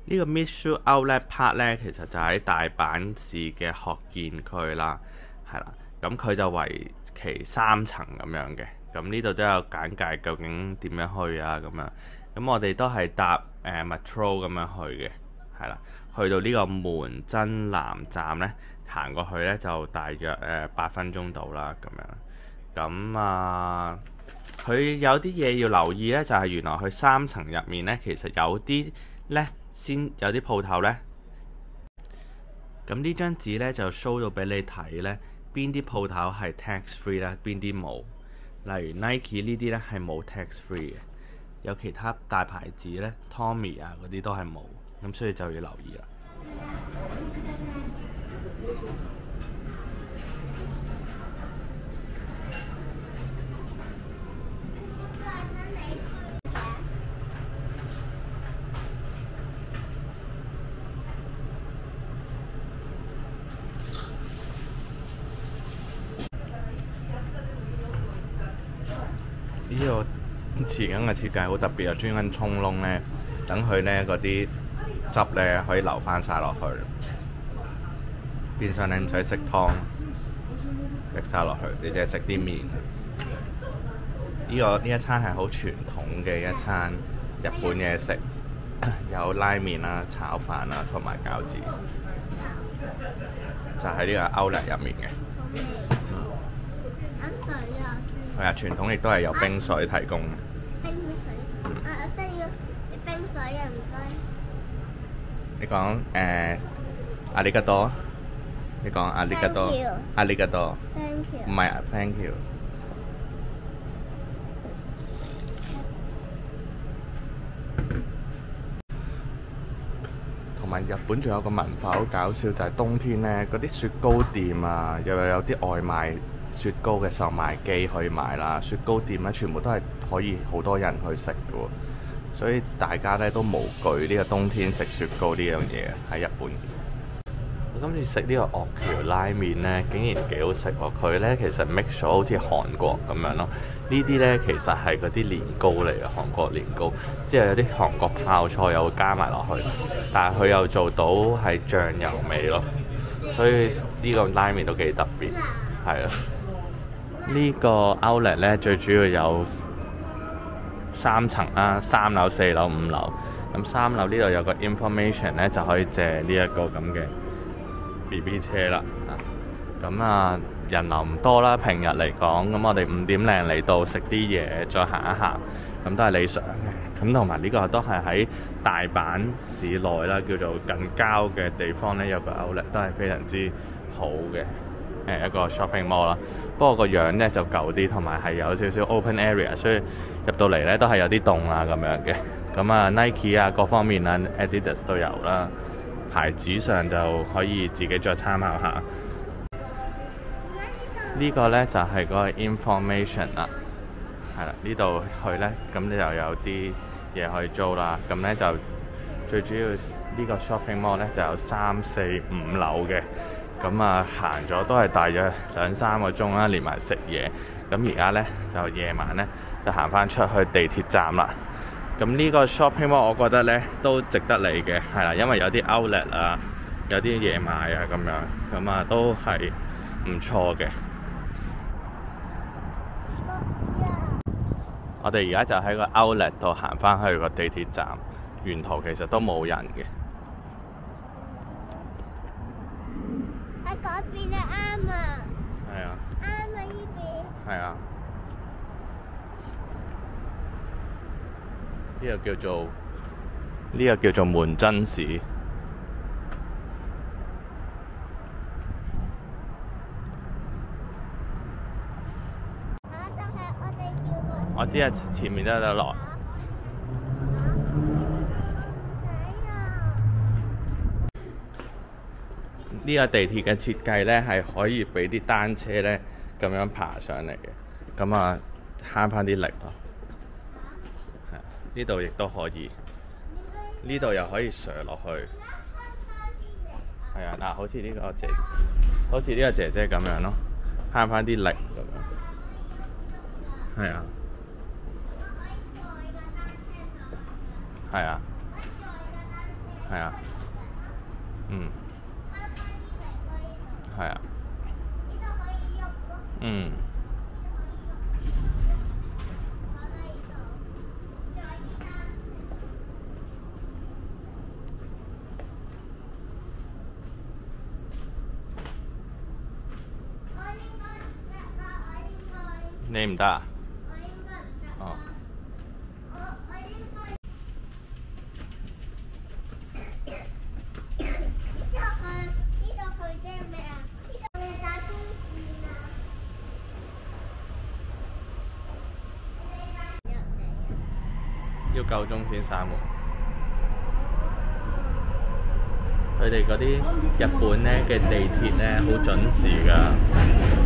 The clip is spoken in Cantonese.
呢個 Mission Outlet Park 咧，其實就喺大阪市嘅學建區啦，係啦。咁佢就為期3層咁樣嘅。咁呢度都有簡介，究竟點樣去啊咁樣。咁我哋都係搭metro 咁樣去嘅，係啦。去到呢個門真南站呢，行過去呢就大約8分鐘到啦咁樣。咁佢有啲嘢要留意呢，就係原來佢3層入面呢，其實有啲呢先有啲鋪頭呢。咁呢張紙呢，就 show 到俾你睇呢，邊啲鋪頭係 tax free 啦，邊啲冇。例如 Nike 呢啲呢係冇 tax free 嘅，有其他大牌子呢 Tommy 啊嗰啲都係冇，咁所以就要留意啦。呢個匙羹嘅設計好特別啊，專登沖窿呢，等佢呢嗰啲汁呢可以流翻晒落去，變相你唔使食湯，滴晒落去，你淨係食啲麵。呢一餐係好傳統嘅一餐日本嘢食，有拉麵啦、炒飯啦同埋餃子，就喺呢個 Outlet 入面嘅。係啊，傳統亦都係有冰水提供。 冰水，我需要冰水啊，唔該。 你講阿里加多，你講阿里加多，阿里加多， Thank you。 唔係啊 ，thank you。同埋日本仲有個文化好搞笑，就係冬天呢嗰啲雪糕店啊，又有啲外賣雪糕嘅售賣機可以買啦。雪糕店咧全部都係可以好多人去食嘅喎，所以大家咧都無懼呢個冬天食雪糕呢樣嘢喺日本。我今次食呢個岳橋拉麵呢，竟然幾好食喎！佢呢其實 mix 咗好似韓國咁樣咯。呢啲呢其實係嗰啲年糕嚟嘅，韓國年糕，之後有啲韓國泡菜又會加埋落去，但係佢又做到係醬油味咯，所以呢個拉麵都幾特別，係啊。呢個 Outlet 呢最主要有3層啦，3樓、4樓、5樓。咁3樓呢度有個 information 呢，就可以借呢一個咁嘅BB 車啦，咁人流唔多啦，平日嚟講，咁我哋5點零嚟到食啲嘢，再行一行，咁都係理想嘅。咁同埋呢個都係喺大阪市內啦，叫做近郊嘅地方呢，有個 Outlet 都係非常之好嘅一個 shopping mall 啦。不過個樣呢就舊啲，同埋係有少少 open area， 所以入到嚟呢都係有啲凍啊咁樣嘅。咁Nike 啊各方面啊 Adidas 都有啦。牌子上就可以自己再參考下。呢個呢就係嗰個 information 啦，係啦，呢度去呢，咁你就有啲嘢可以租啦。咁呢就最主要呢個 shopping mall 呢就有3、4、5樓嘅。咁行咗都係大約2-3個鐘啦，連埋食嘢。咁而家呢就夜晚呢，就行翻出去地鐵站啦。咁呢個 shopping mall 我覺得呢都值得嚟嘅，係啦，因為有啲 outlet 啊，有啲嘢賣啊咁樣，咁都係唔錯嘅。我哋而家就喺個 outlet 度行翻去個地鐵站，沿途其實都冇人嘅。 喺嗰邊啊，啱啊！ 係啊！ 啱啊，呢邊。 係啊！呢個叫做門真市。 就係我哋叫過。 我知啊，前面都有得落。呢個地鐵嘅設計呢，係可以俾啲單車呢咁樣爬上嚟嘅，咁慳翻啲力咯。呢度亦都可以，呢度又可以上落去。係啊，嗱，好似呢個姐姐咁樣咯，慳翻啲力咁樣。係啊，係啊。 係啊，嗯，係啊， 呢度可以喐咯。 嗯， 坐低呢度，再呢間。我應該唔得啦， 你唔得啊？ 我應該唔得哦啦。我應該。呢度去即係咩啊？呢度係打邊線啊！ 要夠鐘先閂門。佢哋嗰啲日本咧嘅地鐵咧好準時㗎。